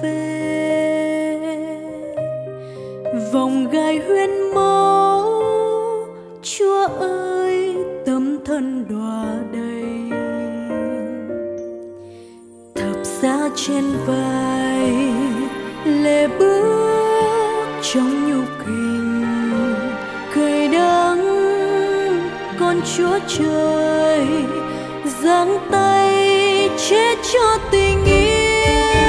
về. Vòng gai huyên mẫu, Chúa ơi tấm thân đọa đầy. Thập giá trên vai, lệ bước trong nhục hình, cay đắng con Chúa trời giang tay chết cho tình yêu.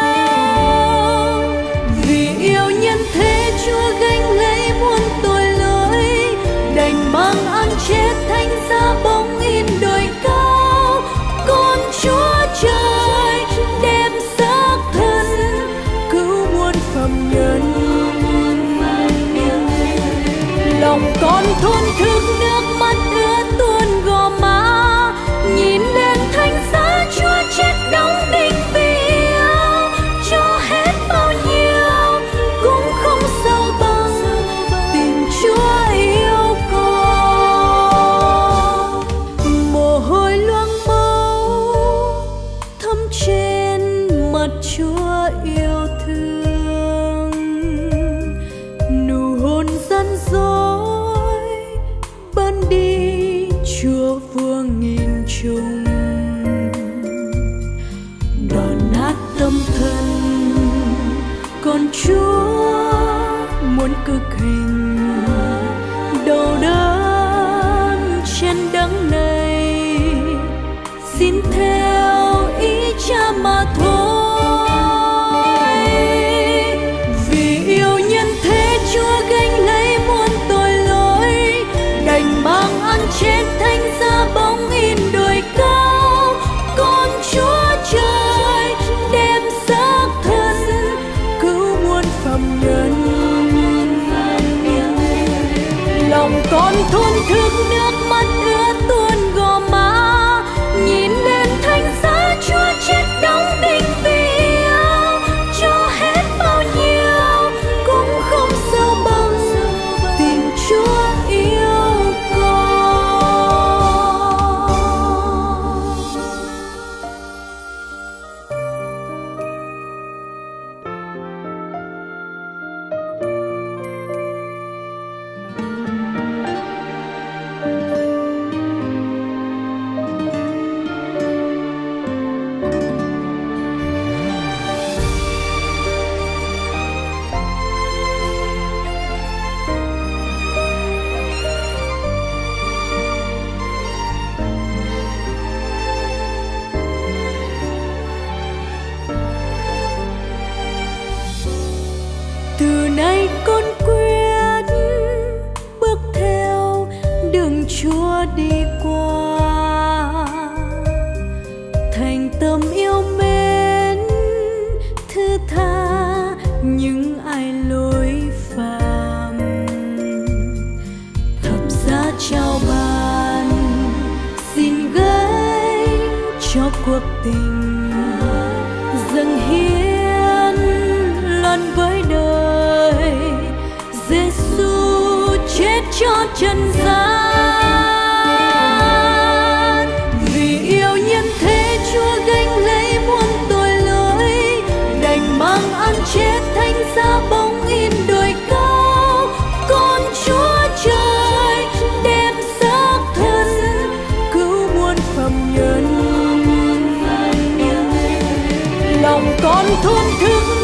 Vì yêu nhân thế Chúa gánh lấy muôn tội lỗi, đành mang ăn chết thánh giá bóng in đồi cao. Con Chúa trời đem xác thân cứu muôn phàm nhân. Lòng con thổn thức nước mắt ứa tuôn gò má, nhìn lên thánh giá Chúa chết đóng đinh vì yêu. Cho hết bao nhiêu cũng không sâu bằng tình Chúa yêu con. Mồ hôi loang máu thấm trên mặt Chúa yêu thương, nụ hôn gian dối ban đi Chúa vua nghìn trùng. Đổ nát tâm thân con Chúa muốn cực hình, đau đớn trên đắng này xin theo ý Cha mà thôi. Vì yêu nhân thế Chúa gánh lấy muôn tội lỗi, đành mang ăn chết thánh giá bóng in đồi cao. Con Chúa trời đem xác thân cứu muôn phàm nhân. Lòng con thổn thức nước mắt ứa tuôn gò má, nhìn lên thánh giá Chúa chết đóng đinh vì yêu. Cho hết bao nhiêu cũng không sâu bằng tình Chúa yêu con. Từ nay con quyết bước theo đường Chúa đi qua, thành tâm yêu mến thứ tha những ai lỗi phạm. Thập giá trao ban xin gánh cho cuộc tình, dâng hiến loan với đời. Giêsu chết cho trần gian. Vì yêu nhân thế Chúa gánh lấy muôn tội lỗi, đành mang ăn chết thánh giá bóng in đồi cao. Con Chúa trời đem xác thân cứu muôn phàm nhân. Lòng con thổn thức